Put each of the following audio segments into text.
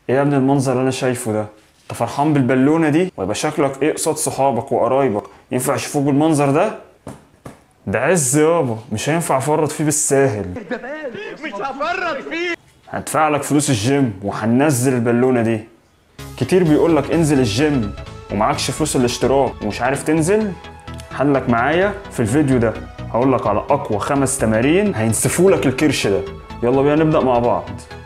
ايه يا ابني المنظر اللي انا شايفه ده؟ انت فرحان بالبالونه دي؟ ويبقى شكلك ايه قصاد صحابك وقرايبك؟ ينفع يشوفوك بالمنظر ده؟ ده عز يابا، مش هينفع افرط فيه بالساهل. مش هفرط فيه. هدفع لك فلوس الجيم وهننزل البالونه دي. كتير بيقولك انزل الجيم ومعكش فلوس الاشتراك ومش عارف تنزل. حلك معايا في الفيديو ده، هقولك على اقوى 5 تمارين هينسفولك الكرش ده. يلا بينا نبدأ مع بعض.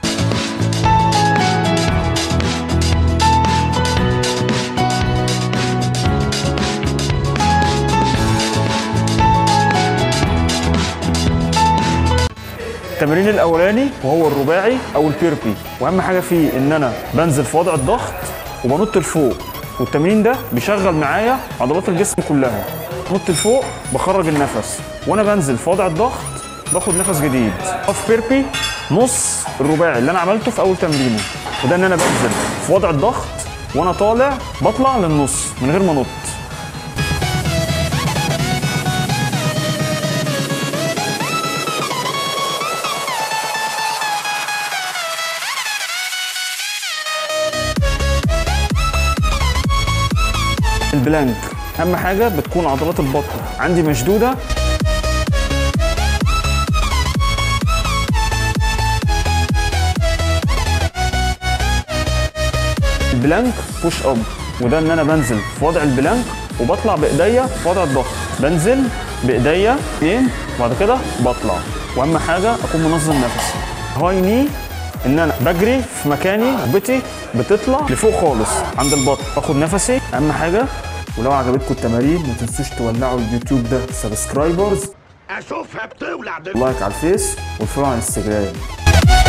التمرين الاولاني وهو الرباعي او البيربي، واهم حاجه فيه ان انا بنزل في وضع الضغط وبنط لفوق، والتمرين ده بيشغل معايا عضلات الجسم كلها. نط لفوق بخرج النفس، وانا بنزل في وضع الضغط باخد نفس جديد. اوف بيربي نص الرباعي اللي انا عملته في اول تمرينه، وده ان انا بنزل في وضع الضغط وانا طالع بطلع للنص من غير ما انط. البلانك اهم حاجه بتكون عضلات البطن عندي مشدوده. البلانك بوش اب، وده ان انا بنزل في وضع البلانك وبطلع بايديا في وضع الضغط. بنزل بايديا فين وبعد كده بطلع، واهم حاجه اكون منظم نفسي. هاي ني ان انا بجري في مكاني، ركبتي بتطلع لفوق خالص عند البطن، باخد نفسي. اهم حاجه، ولو عجبتكم التمارين ما تنسوش تولعوا اليوتيوب ده سبسكرايبرز، اشوفها بتولع دلوقتي، لايك على الفيس والفولو على الانستجرام.